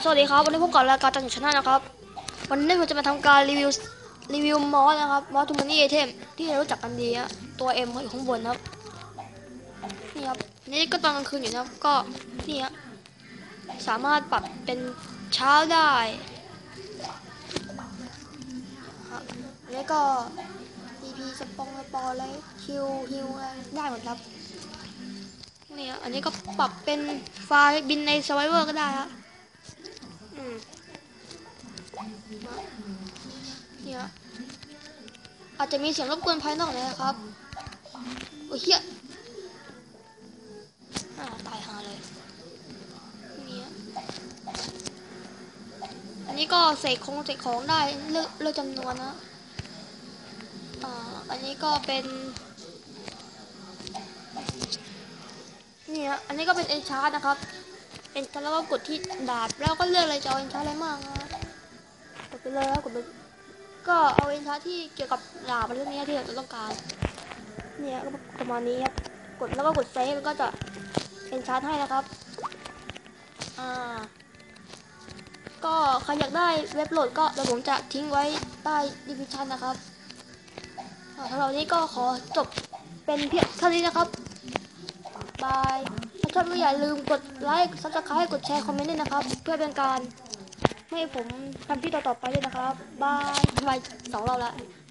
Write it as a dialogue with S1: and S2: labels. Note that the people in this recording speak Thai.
S1: สวัสดีครับวันนี้พบกับรายการจันทร์ชนะนะครับวันนี้ผมจะมาทำการรีวิวมอสนะครับมอสทูมันนี่ไอเทมที่เรารู้จักกันดีอะตัว M อยู่ข้างบนครับนี่ครับนี่ก็ตอนกลางคืนอยู่นะครับก็นี่ฮะสามารถปรับเป็นเช้าได้ครับแล้วก็ EP สปอร์อะไรคิวฮิวอะไรได้หมดครับนี่อันนี้ก็ปรับเป็นไฟล์บินใน Survivor ก็ได้ครับเนี่ยอาจจะมีเสียงรบกวนภายนอกเลยนะครับโอ้ยเฮียตายหาเลยเนี่ยอันนี้ก็เสกของได้เลือกจำนวนนะอันนี้ก็เป็นเนี่ยอันนี้ก็เป็นเอนชาร์ดนะครับเอนชาร์ดแล้วก็กดที่ดาบแล้วก็เลือกเลยจะเอาเอนชาร์ดอะไรมากนะกดไปเลยครับกดไปก็เอาเอนชาร์ดที่เกี่ยวกับดาบอะไรพวกนี้ที่เราต้องการเนี่ยก็ประมาณนี้ครับกดแล้วก็กดเซฟก็จะเอนชาร์ดให้นะครับก็ใครอยากได้เว็บโหลดก็เดี๋ยวผมจะทิ้งไว้ใต้ดีสคริปชั่นนะครับสำหรับวันนี้ก็ขอจบเป็นเพียงเท่านี้นะครับบายถ้าชอบก็อย่าลืมกดไลค์ซับสไครต์กดแชร์คอมเมนต์ด้วยนะครับเพื่อเป็นการให้ผมทำที่ต่อไปด้วยนะครับบายทำไม2 รอบละ